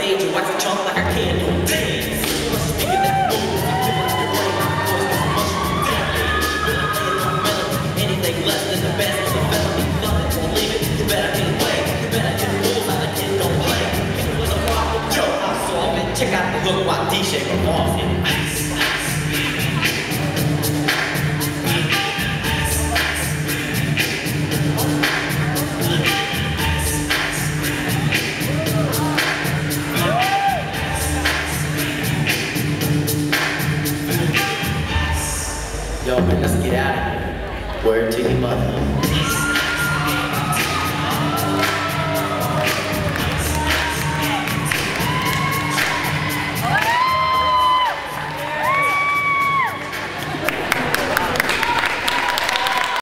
stage and wax a chunk like a candle. Dance. Speaking that moves, your brain, voice is mushroom damage. Anything less than the best is a felony. Love it or leave it, you better get away. You better hit the rules how the kid don't play. If it was a problem, joke, I'll solve it. Check out the hook while D-Shake them off in ice. Yo, man, let's get out of here. Word to your mother.